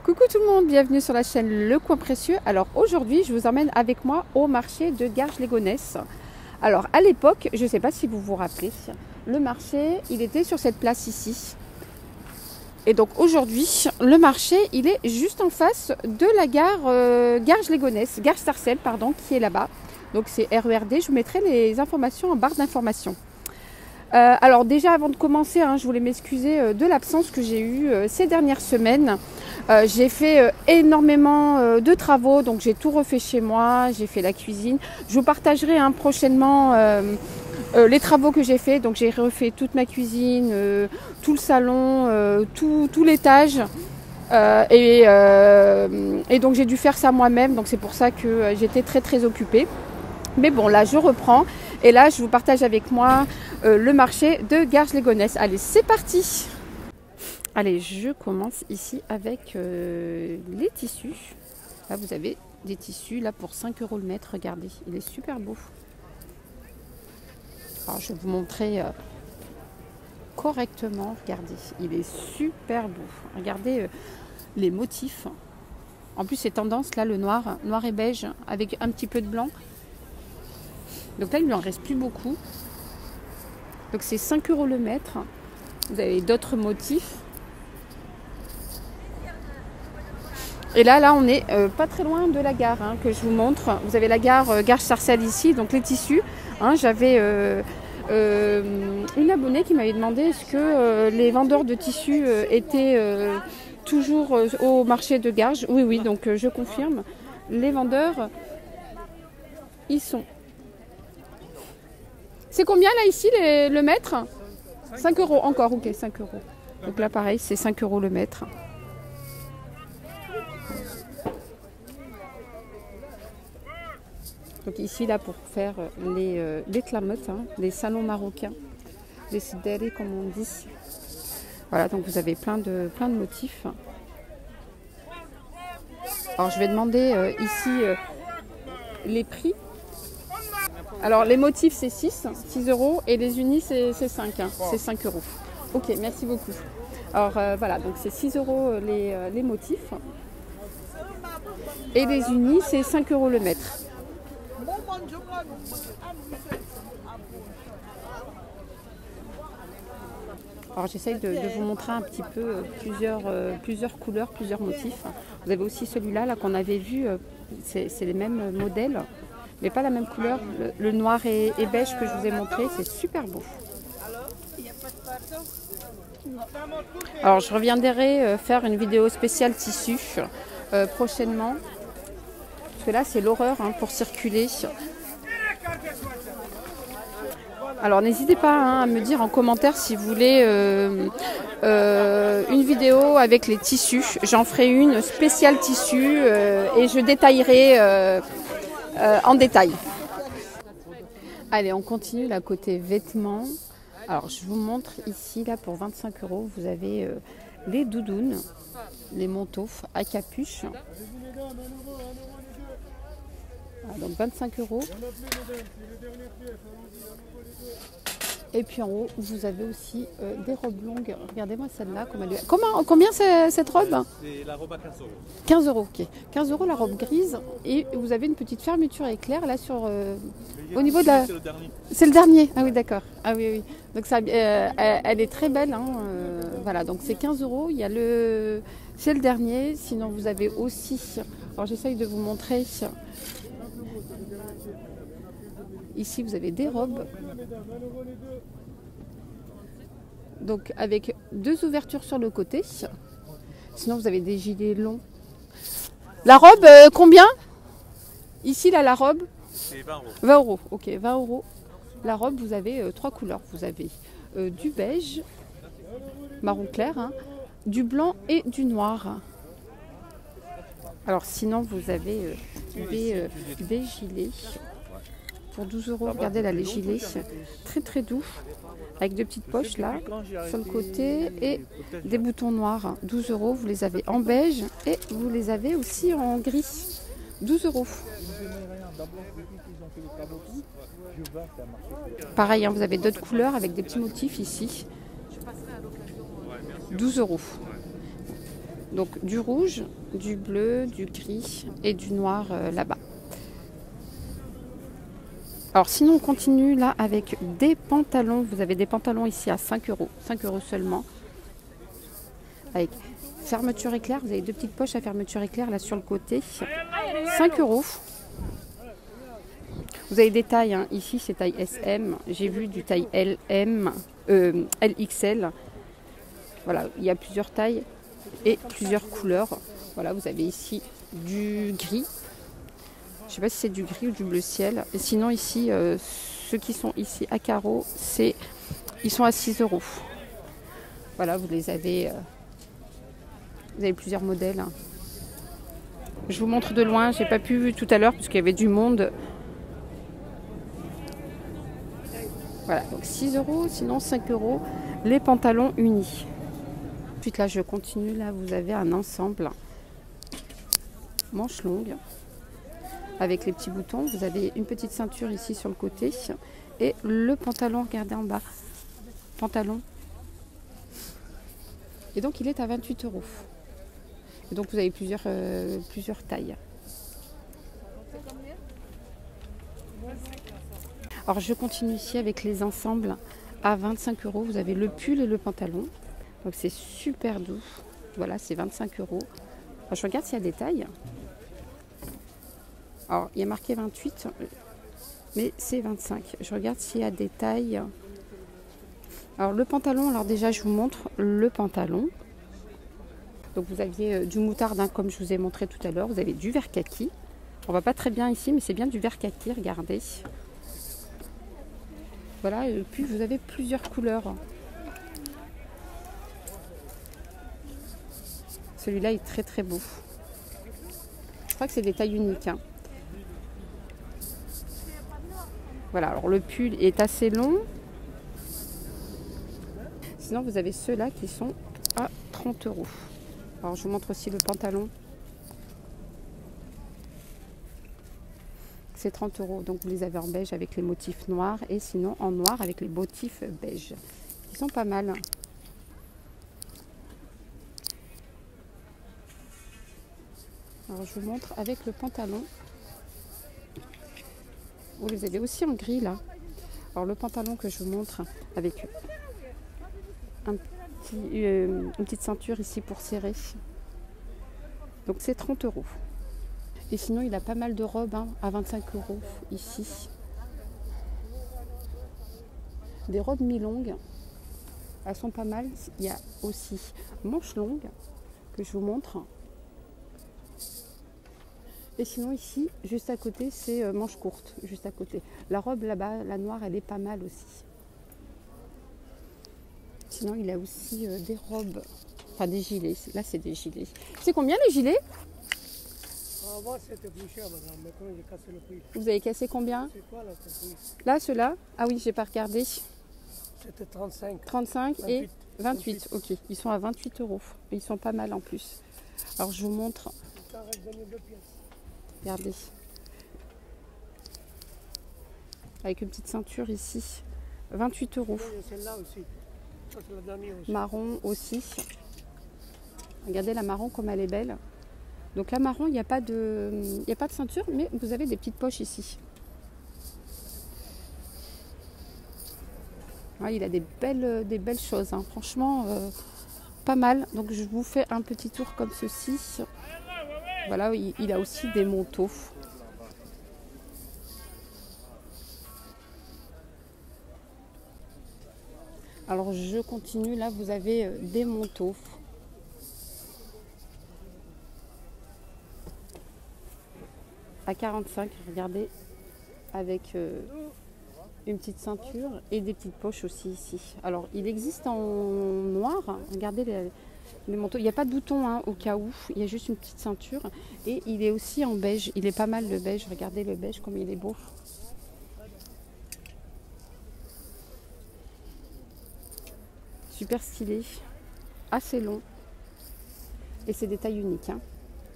Coucou tout le monde, bienvenue sur la chaîne Le Coin Précieux. Alors aujourd'hui, je vous emmène avec moi au marché de Garges-les-Gonesse. Alors à l'époque, je ne sais pas si vous vous rappelez, le marché, il était sur cette place ici. Et donc aujourd'hui, le marché, il est juste en face de la gare Garges-les-Gonesse, gare Sarcelles, pardon, qui est là-bas. Donc c'est RERD, je vous mettrai les informations en barre d'informations. Alors déjà avant de commencer, je voulais m'excuser de l'absence que j'ai eue ces dernières semaines. J'ai fait énormément de travaux, donc j'ai tout refait chez moi, j'ai fait la cuisine. Je vous partagerai prochainement les travaux que j'ai fait. Donc j'ai refait toute ma cuisine, tout le salon, tout l'étage. Et donc j'ai dû faire ça moi-même, donc c'est pour ça que j'étais très occupée. Mais bon, là je reprends et là je vous partage avec moi le marché de Garges-les-Gonesse. Allez, c'est parti! Allez, je commence ici avec les tissus. Là vous avez des tissus là pour 5 € le mètre, regardez, il est super beau. Alors je vais vous montrer correctement, regardez, il est super beau. Regardez les motifs. En plus c'est tendance là, le noir et beige avec un petit peu de blanc. Donc là, il ne lui en reste plus beaucoup. Donc c'est 5 € le mètre. Vous avez d'autres motifs. Et là, on est pas très loin de la gare que je vous montre. Vous avez la gare Garges-Sarcelles ici, donc les tissus. J'avais une abonnée qui m'avait demandé est-ce que les vendeurs de tissus étaient toujours au marché de Garges. Oui, donc je confirme. Les vendeurs, ils sont. C'est combien là ici le mètre? 5 € encore, ok, 5 €. Donc là pareil, c'est 5 € le mètre. Donc ici là pour faire les clamottes, les salons marocains, les sidérés comme on dit. Voilà, donc vous avez plein de motifs. Alors je vais demander ici les prix. Alors les motifs c'est 6 € et les unis c'est 5, c'est 5 €. Ok, merci beaucoup. Alors voilà, donc c'est 6 € les motifs et les unis c'est 5 € le mètre. Alors j'essaye de vous montrer un petit peu plusieurs couleurs, plusieurs motifs. Vous avez aussi celui-là là, qu'on avait vu, c'est les mêmes modèles. Mais pas la même couleur, le noir et beige que je vous ai montré, c'est super beau. Alors je reviendrai faire une vidéo spéciale tissu prochainement. Parce que là c'est l'horreur pour circuler. Alors n'hésitez pas à me dire en commentaire si vous voulez une vidéo avec les tissus. J'en ferai une spéciale tissu et je détaillerai en détail. Allez, on continue là côté vêtements. Alors je vous montre ici là pour 25 €, vous avez les doudounes, les manteaux à capuche. Voilà, donc 25 €. Et puis en haut, vous avez aussi des robes longues. Regardez-moi celle-là. Combien c'est cette robe? C'est la robe à 15 €. 15 €, ok. 15 € la robe grise. Et vous avez une petite fermeture éclair là sur... au niveau de la... C'est le dernier. Ah oui, d'accord. Ah oui. Donc ça, elle est très belle. Voilà, donc c'est 15 €. Il y a le... C'est le dernier. Sinon, vous avez aussi... Alors j'essaye de vous montrer... Ici, vous avez des robes. Donc, avec 2 ouvertures sur le côté. Sinon, vous avez des gilets longs. La robe, combien? Ici, là, la robe? C'est 20 €. 20 €. Ok, 20 €. La robe, vous avez 3 couleurs. Vous avez du beige, marron clair, du blanc et du noir. Alors, sinon, vous avez des gilets. Pour 12 €, regardez là les gilets, très doux, avec deux petites poches là, sur le côté, et des boutons noirs. 12 €, vous les avez en beige, et vous les avez aussi en gris. 12 €. Pareil, vous avez d'autres couleurs avec des petits motifs ici. 12 €. Donc du rouge, du bleu, du gris et du noir là-bas. Alors sinon on continue là avec des pantalons. Vous avez des pantalons ici à 5 euros. 5 euros seulement. Avec fermeture éclair. Vous avez deux petites poches à fermeture éclair là sur le côté. 5 euros. Vous avez des tailles. Hein. Ici c'est taille SM. J'ai vu du taille LM, LXL. Voilà, il y a plusieurs tailles et plusieurs couleurs. Voilà, vous avez ici du gris. Je ne sais pas si c'est du gris ou du bleu ciel. Et sinon ici, ceux qui sont ici à carreaux, ils sont à 6 euros. Voilà, vous avez plusieurs modèles. Je vous montre de loin, j'ai pas pu tout à l'heure parce qu'il y avait du monde. Voilà, donc 6 euros, sinon 5 euros, les pantalons unis. Ensuite là, je continue, là vous avez un ensemble manche longue avec les petits boutons. Vous avez une petite ceinture ici sur le côté et le pantalon, regardez en bas, pantalon. Et donc il est à 28 euros. Et donc vous avez plusieurs tailles. Alors je continue ici avec les ensembles à 25 euros. Vous avez le pull et le pantalon. Donc c'est super doux. Voilà, c'est 25 euros. Alors, je regarde s'il y a des tailles. Alors il y a marqué 28, mais c'est 25. Je regarde s'il y a des tailles. Alors le pantalon, alors déjà je vous montre le pantalon. Donc vous aviez du moutarde, hein, comme je vous ai montré tout à l'heure. Vous avez du vert kaki. On voit pas très bien ici, mais c'est bien du vert kaki, regardez. Voilà, et puis vous avez plusieurs couleurs. Celui-là est très très beau. Je crois que c'est des tailles uniques. Hein. Voilà, alors le pull est assez long. Sinon, vous avez ceux-là qui sont à 30 euros. Alors, je vous montre aussi le pantalon. C'est 30 euros. Donc, vous les avez en beige avec les motifs noirs et sinon en noir avec les motifs beige. Ils sont pas mal. Alors, je vous montre avec le pantalon. Vous les avez aussi en gris là. Alors, le pantalon que je vous montre avec une petite ceinture ici pour serrer. Donc, c'est 30 euros. Et sinon, il a pas mal de robes hein, à 25 euros ici. Des robes mi-longues. Elles sont pas mal. Il y a aussi manches longues que je vous montre. Et sinon ici, juste à côté, c'est manches courtes. Juste à côté. La robe là-bas, la noire, elle est pas mal aussi. Sinon, il a aussi des robes. Enfin, des gilets. Là, c'est des gilets. C'est combien les gilets? Avant, c'était plus cher, madame. Maintenant, j'ai cassé le prix. Vous avez cassé combien? C'est quoi, là, compris? Là, ceux-là? Ah oui, j'ai pas regardé. C'était 35. 35 28. et 28. Ok, ils sont à 28 euros. Ils sont pas mal en plus. Alors, je vous montre. Ça reste donné 2 pièces. Regardez. Avec une petite ceinture ici. 28 euros. Celle-là aussi. Ça, c'est la dernière aussi. Marron aussi. Regardez la marron comme elle est belle. Donc la marron, il n'y a pas de ceinture, mais vous avez des petites poches ici. Ouais, il a des belles choses. Hein. Franchement, pas mal. Donc je vous fais un petit tour comme ceci. Voilà, il a aussi des manteaux. Alors je continue, là vous avez des manteaux. À 45, regardez, avec une petite ceinture et des petites poches aussi ici. Alors il existe en noir, regardez les manteaux. Il n'y a pas de bouton hein, au cas où, il y a juste une petite ceinture. Et il est aussi en beige, il est pas mal le beige, regardez le beige comme il est beau. Super stylé, assez long. Et c'est des tailles uniques. Hein.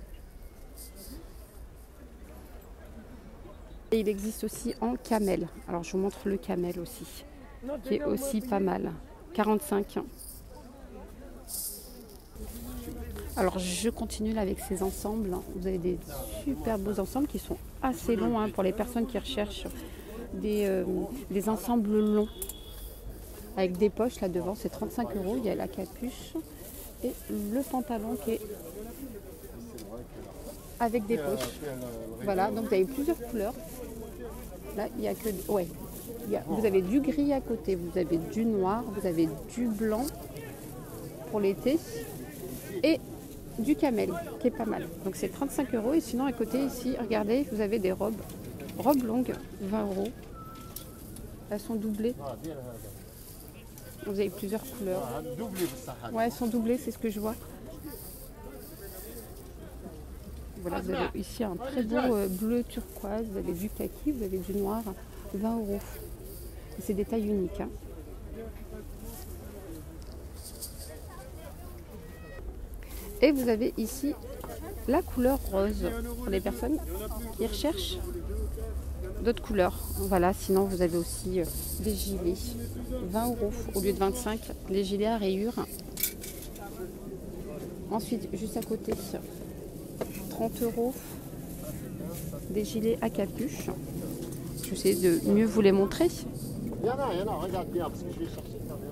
Et il existe aussi en camel. Alors je vous montre le camel aussi, qui est aussi pas mal. 45. Alors je continue là avec ces ensembles. Vous avez des super beaux ensembles qui sont assez longs hein, pour les personnes qui recherchent des ensembles longs. Avec des poches là devant, c'est 35 €. Il y a la capuche et le pantalon qui est avec des poches. Voilà, donc vous avez plusieurs couleurs. Là, il n'y a que... Ouais, vous avez du gris à côté, vous avez du noir, vous avez du blanc pour l'été et du camel qui est pas mal. Donc c'est 35 € et sinon à côté ici, regardez, vous avez des robes longues, 20 €. Elles sont doublées. Vous avez plusieurs couleurs. Ouais, elles sont doublées, c'est ce que je vois. Voilà, vous avez ici un très beau bleu turquoise, vous avez du kaki, vous avez du noir, 20 €. C'est des tailles uniques. Hein. Et vous avez ici la couleur rose pour les personnes qui recherchent d'autres couleurs. Voilà, sinon vous avez aussi des gilets, 20 € au lieu de 25, les gilets à rayures. Ensuite, juste à côté, 30 €, des gilets à capuche. J'essaie de mieux vous les montrer. Il y en a, regarde bien parce que je vais chercher.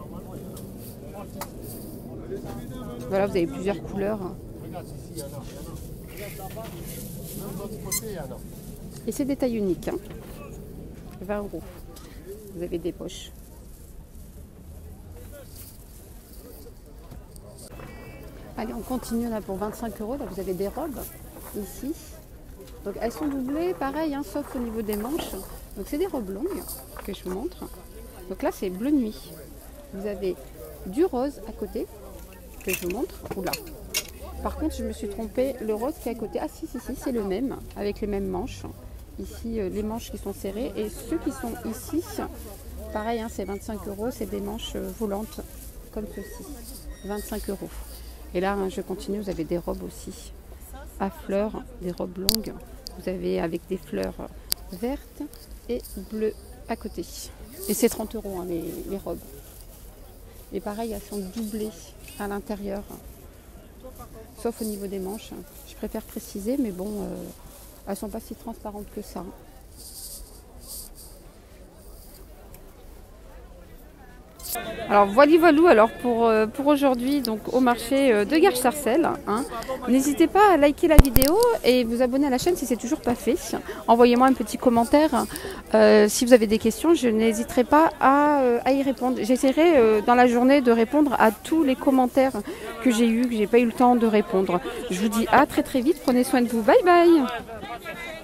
Voilà, vous avez plusieurs couleurs. Regarde ici, il y en a. Regarde là-bas, même de l'autre côté, il y en a. Et c'est des tailles uniques, hein. 20 €. Vous avez des poches. Allez, on continue là pour 25 €. Là, vous avez des robes ici. Donc elles sont doublées, pareil, hein, sauf au niveau des manches. Donc c'est des robes longues que je vous montre. Donc là, c'est bleu nuit. Vous avez du rose à côté que je vous montre. Oula. Par contre, je me suis trompée. Le rose qui est à côté. Ah si, c'est le même, avec les mêmes manches. Ici, les manches qui sont serrées. Et ceux qui sont ici, pareil, hein, c'est 25 €. C'est des manches volantes comme ceci. 25 €. Et là, hein, je continue. Vous avez des robes aussi à fleurs, des robes longues. Vous avez avec des fleurs vertes et bleues à côté. Et c'est 30 € hein, les robes. Et pareil, elles sont doublées à l'intérieur. Sauf au niveau des manches. Je préfère préciser, mais bon, elles sont pas si transparentes que ça. Alors voilà, alors pour aujourd'hui, donc au marché de Garches-Sarcelles. Hein. N'hésitez pas à liker la vidéo et vous abonner à la chaîne si c'est toujours pas fait. Envoyez-moi un petit commentaire si vous avez des questions. Je n'hésiterai pas à y répondre. J'essaierai dans la journée de répondre à tous les commentaires que j'ai eu, que j'ai pas eu le temps de répondre. Je vous dis à très vite. Prenez soin de vous. Bye bye.